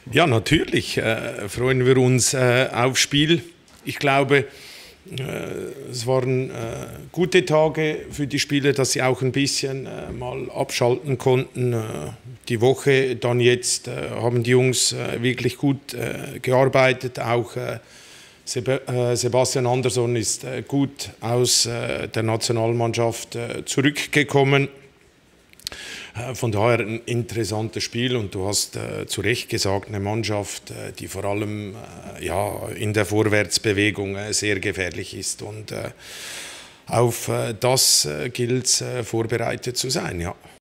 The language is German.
Ja, natürlich freuen wir uns aufs Spiel. Ich glaube, es waren gute Tage für die Spieler, dass sie auch ein bisschen mal abschalten konnten. Die Woche dann jetzt haben die Jungs wirklich gut gearbeitet. Auch Sebastian Andersson ist gut aus der Nationalmannschaft zurückgekommen. Von daher ein interessantes Spiel und du hast zu Recht gesagt, eine Mannschaft, die vor allem in der Vorwärtsbewegung sehr gefährlich ist und auf das gilt es vorbereitet zu sein. Ja.